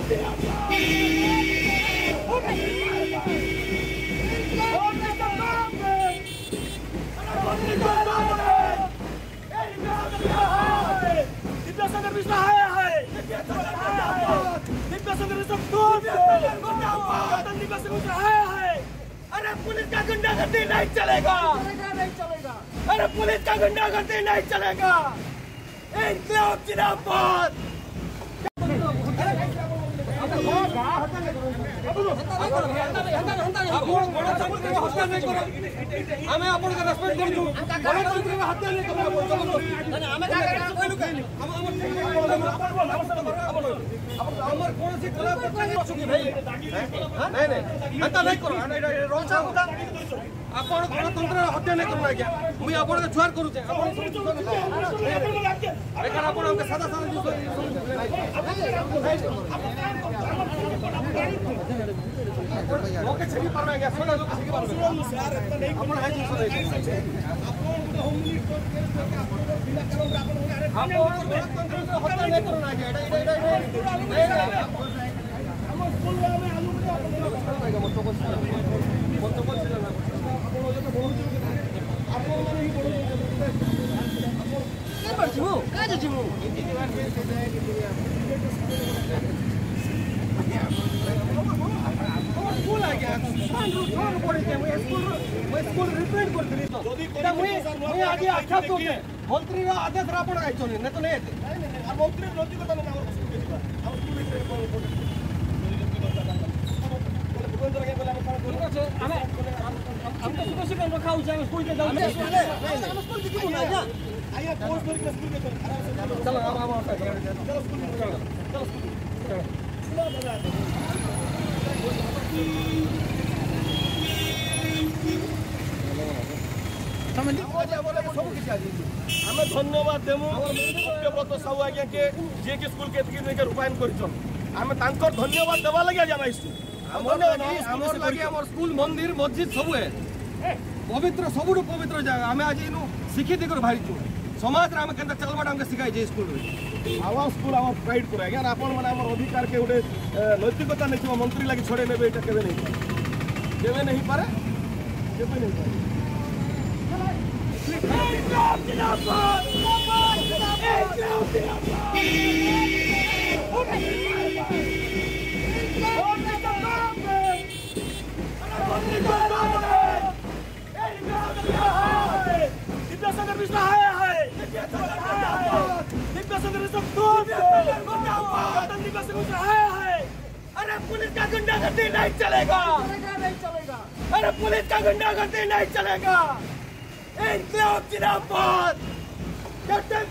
अरे पुलिस का गुंडागर्दी नहीं चलेगा, नहीं चलेगा। अरे पुलिस का गुंडागर्दी नहीं चलेगा। इंकलाब जिंदाबाद। हमें अपन का रेस्पेक्ट करू, गणतंत्र में हत्या नहीं करना। हमर कौन सी कला चुकी भाई नहीं नहीं हत्या नहीं करो रोचा होता आपण गणतंत्र हत्या नहीं करना क्या मुई आपण के छुआर करू छे आपण लेकिन आपण हमके सादा सादा ओके छकी परना क्या सोना लोग छकी परना यार इतना नहीं आपण है जी सोना आपण होम मिनिस्टर आपण गणतंत्र हत्या नहीं करना क्या नहीं हम स्कूल में आलू में आपण मत को आपण माने ही बड़ो के बरछमु का जछमु स्कूल आ गया स्कूल पड़ी के मैं स्कूल रिपेयर करथि जदी मैं आज अच्छा तो मंत्री रा आदेश रापण आइछो ने तो नहीं आते आ मंत्री रोजी को तने हमर स्कूल के दिबा हम स्कूल रिपेयर हम तो सुबह से रखा हो जाए स्कूल के जाओ हम स्कूल की क्यों ना जा आया पोस्ट करके स्कूल के चलो हम चलो स्कूल चलो हमें धन्यवाद देमु सत्यव्रत साहू आज्ञा के जे के स्कूल के रूपायन करिछन हमें तांकर धन्यवाद देवा लगे आज आइसु हमर स्कूल मंदिर मस्जिद सब है पवित्र सबुठ पवित्र जगह हमें आज इन शिक्षित कर भाई समाज में केंद्र चलवाटा हमके सिखाई जे स्कूल आवा स्कूल आवा प्राइड करे आज्ञा आपण माने हमर अधिकार के उडे नैतिकता नहीं मंत्री लगे छोड़े नेबे एटा केबे नहीं पारे केबे नहीं पारे इंकलाब जिंदाबाद इंकलाब अरे पुलिस का गुंडागर्दी नहीं चलेगा, नहीं चलेगा। अरे पुलिस का गुंडागर्दी नहीं चलेगा। इंकलाब जिंदाबाद। कैप्टन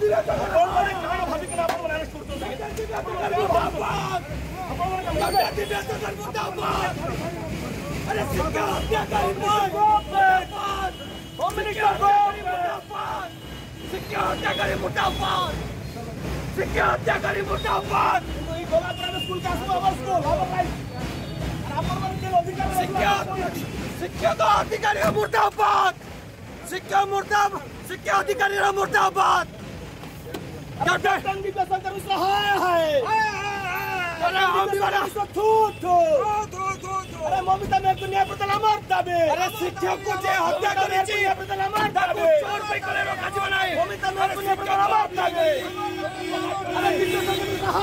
जिंदाबाद। अरे सिक्का हत्याकारी मुर्दाबाद। होम मिनिस्टर मुर्दाबाद। सिक्का हत्याकारी मुर्दाबाद। सिक्का हत्याकारी मुर्दाबाद। ई गोलापुर में स्कूल का स्कूल सिक्का अधिकारी मुर्दाबाद। सिक्का मुर्दाबाद। सिक्का अधिकारी मुर्दाबाद। कैप्टन विश्वशंकर मिश्र हाय अरे अरे ममता मैं दुनिया प्रतला मारता बे अरे शिक्षक को जे हत्या करे दुनिया प्रतला मारता बे चोर पे करे रखा जी बनाए ममता मैं दुनिया प्रतला मारता बे अरे विश्वशंकर मिश्र